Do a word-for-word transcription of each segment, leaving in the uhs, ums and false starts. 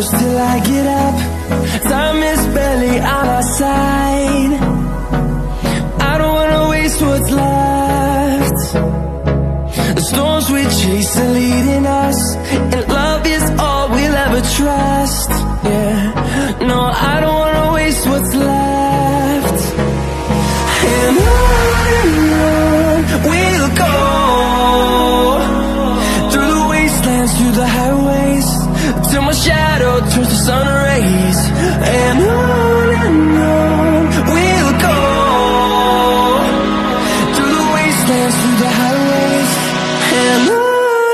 close till I get up. Time is barely on our side. I don't wanna waste what's left. The storms we chase are leading us, and love is all we'll ever trust. Yeah, no, I don't wanna waste what's left. And on and on we'll go, through the wastelands, through the highways, till my shadow turns to sun rays. And on and on we'll go, through the wastelands, through the highways, and on.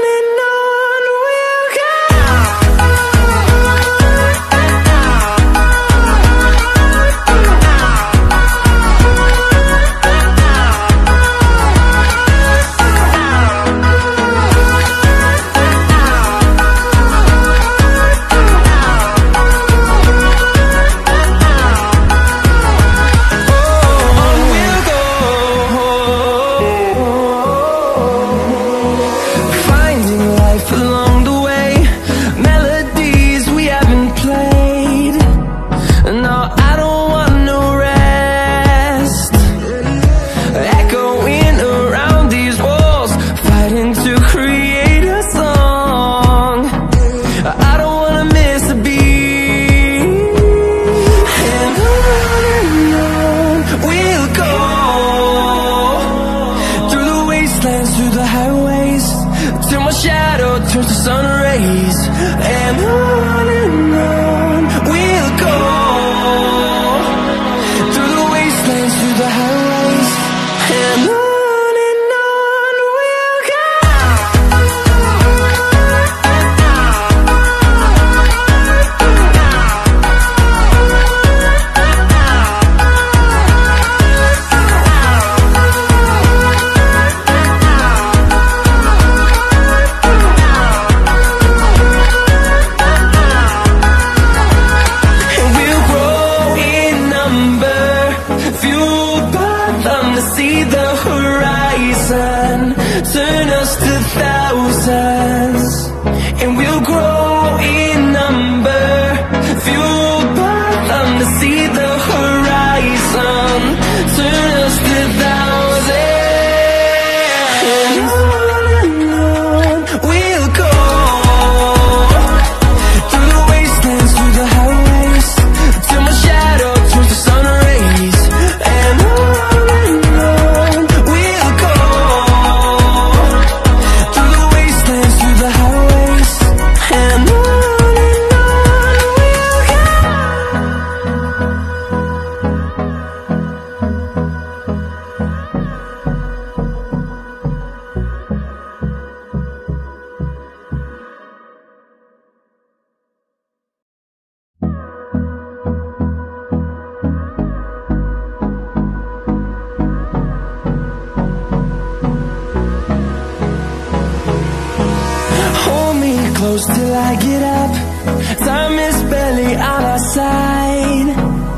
Till I get up, time is barely on our side.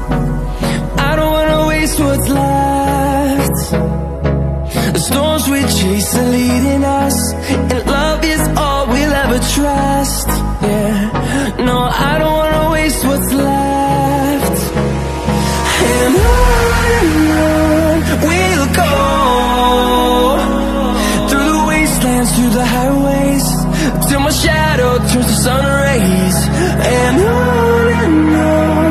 I don't wanna waste what's left. The storms we chase are leading us, and love is all we'll ever trust. Yeah, no, I don't wanna waste what's left. And on and on we'll go, through the wastelands, through the highways, till my shadow turns to sun rays. And on and on